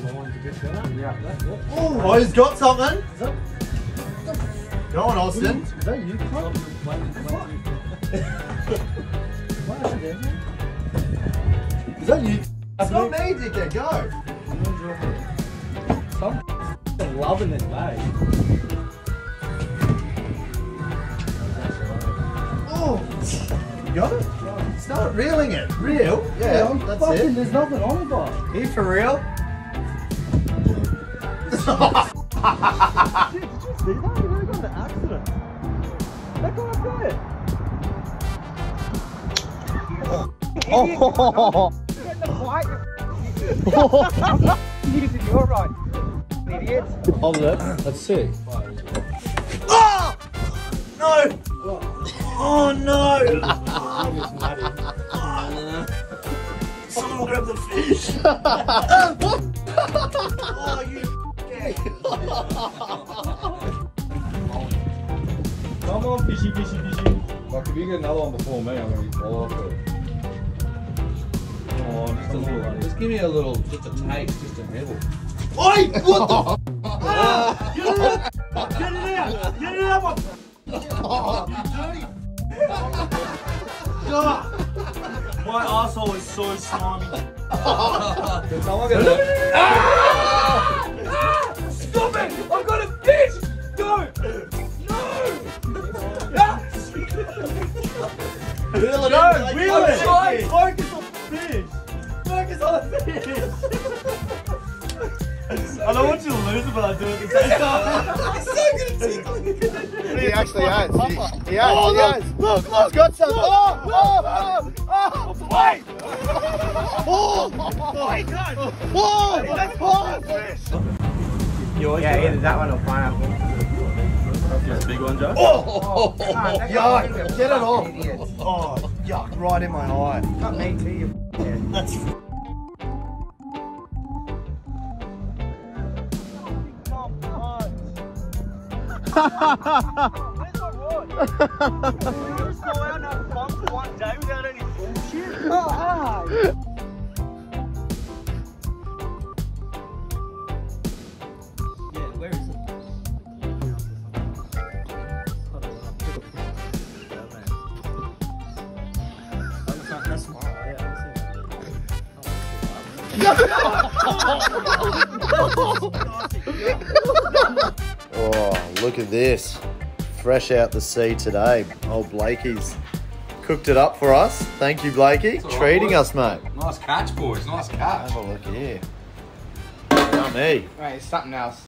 Oh, he's got something. Go on, Austin. Is that you, Clive? Is that you? It's not me, dickhead. Go. I'm loving this bag. Oh, you got it? Start reeling it. Reel? Yeah, that's fucking, it. there's nothing on it, but. Are you for real? Dude, did you see that? You really got an accident. That guy up there. Oh. Get the fight. You're right. Idiots. Hold it. Let's see. Oh! No! Oh no! Someone grab the fish! Oh, you Come on, fishy. Like, if you get another one before me, I'm gonna be all off it. Come on, just a little. Just give me a little, just a taste, just a nibble. Oi! What the? Get it out! Get it out! Get it out! You dirty! My asshole is so slimy. Can someone get that? Stop it! I've got a fish! Don't! No! Reel it No, in. reel it. Focus on the fish. Focus on the fish. I don't want you to lose it, but I do it at the same time. It's so good at tickling. He actually has. He has. Oh, He has. look, He's got some. Oh! Wait! Oh! Wait, no! Whoa! That's Oh! fish! Yeah, either that one or pineapple. That's a big one, Joe. Oh! Yuck! Get it off! Idiots. Oh, yuck! Right in my eye. Not me too, you f***head. That's. Where's my rod? Just go out and have fun for one day without any bullshit? Oh, Yeah, where is it? That's smart. Oh, look at this. Fresh out the sea today. Old Blakey's cooked it up for us. Thank you, Blakey. Treating us, mate. Nice catch, boys. Nice catch. Have a look here. Yummy. Right, it's something else.